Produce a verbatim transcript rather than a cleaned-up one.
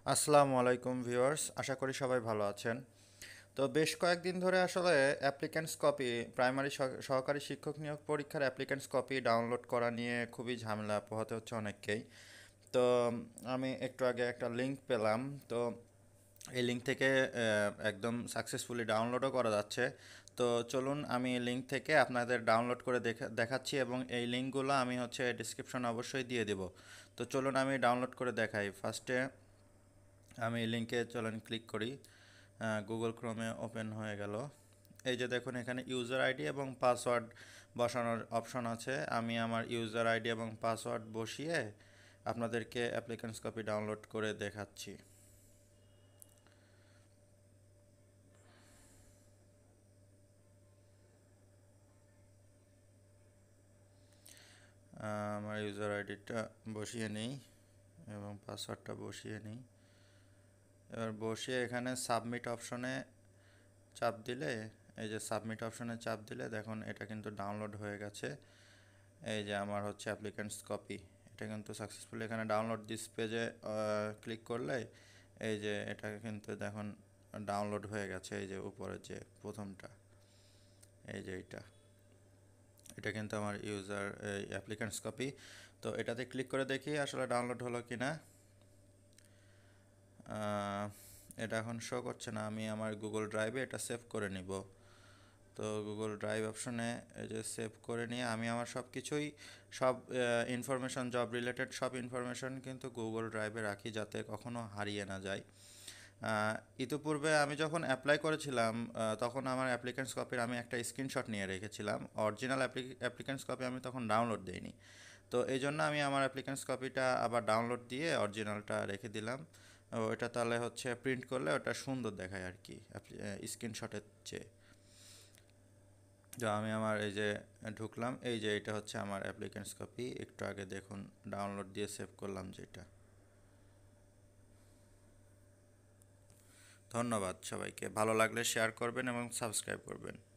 আসসালামু আলাইকুম ভিউয়ার্স, আশা করি সবাই ভালো আছেন। তো বেশ কয়েকদিন ধরে আসলে অ্যাপ্লিক্যান্টস কপি প্রাইমারি সহকারী শিক্ষক নিয়োগ পরীক্ষার অ্যাপ্লিক্যান্টস কপি ডাউনলোড করা নিয়ে খুবই ঝামেলা পোহাতে হচ্ছে অনেককেই। তো আমি একটু আগে একটা লিঙ্ক পেলাম। তো এই লিঙ্ক থেকে আহ, একদম সাকসেসফুলি ডাউনলোডও করা যাচ্ছে। তো চলুন আমি লিঙ্ক থেকে আপনাদের ডাউনলোড করে দেখা দেখাচ্ছি এবং এই লিঙ্কগুলো আমি হচ্ছে ডিসক্রিপশনে অবশ্যই দিয়ে দেব। তো চলুন আমি ডাউনলোড করে দেখাই। ফার্স্টে আমি লিঙ্কে চলেন ক্লিক করি। গুগল ক্রোমে ওপেন হয়ে গেল। এই যে দেখুন এখানে ইউজার আইডি এবং পাসওয়ার্ড বসানোর অপশন আছে। আমি আমার ইউজার আইডি এবং পাসওয়ার্ড বসিয়ে আপনাদেরকে অ্যাপ্লিকেন্টস কপি ডাউনলোড করে দেখাচ্ছি। আমার ইউজার আইডিটা বসিয়ে নিই এবং পাসওয়ার্ডটা বসিয়ে নিই। এবার বসিয়ে এখানে সাবমিট অপশনে চাপ দিলে, এই যে সাবমিট অপশনে চাপ দিলে দেখুন এটা কিন্তু ডাউনলোড হয়ে গেছে। এই যে আমার হচ্ছে অ্যাপ্লিকেন্টস কপি, এটা কিন্তু সাকসেসফুলি এখানে ডাউনলোড দিস পেজে ক্লিক করলে এই যে এটা কিন্তু দেখুন ডাউনলোড হয়ে গেছে। এই যে উপরে যে প্রথমটা, এই যে এটা এটা কিন্তু আমার ইউজার অ্যাপ্লিকেন্টস কপি। তো এটাতে ক্লিক করে দেখি আসলে ডাউনলোড হলো কি না। এটা এখন শো করছে না। আমি আমার গুগল ড্রাইভে এটা সেভ করে নিব। তো গুগল ড্রাইভ অপশনে এই যে সেভ করে নিয়ে আমি আমার সব কিছুই সব ইনফরমেশন জব রিলেটেড সব ইনফরমেশন কিন্তু গুগল ড্রাইভে রাখি যাতে কখনো হারিয়ে না যায়। ইতিপূর্বে আমি যখন অ্যাপ্লাই করেছিলাম তখন আমার অ্যাপ্লিকেন্টস কপির আমি একটা স্ক্রিনশট নিয়ে রেখেছিলাম। অরিজিনাল অ্যাপ্লিকেন্টস কপি আমি তখন ডাউনলোড দিইনি। তো এই জন্য আমি আমার অ্যাপ্লিকেন্টস কপিটা আবার ডাউনলোড দিয়ে অরিজিনালটা রেখে দিলাম। ওটা তাহলে হচ্ছে প্রিন্ট করলে ওটা সুন্দর দেখায় আর কি স্ক্রিনশটের চেয়ে। তো আমি আমার এই যে ঢুকলাম, এই যে এটা হচ্ছে আমার অ্যাপ্লিকেন্টস কপি। একটু আগে দেখুন ডাউনলোড দিয়ে সেভ করলাম যেটা। ধন্যবাদ সবাইকে। ভালো লাগলে শেয়ার করবেন এবং সাবস্ক্রাইব করবেন।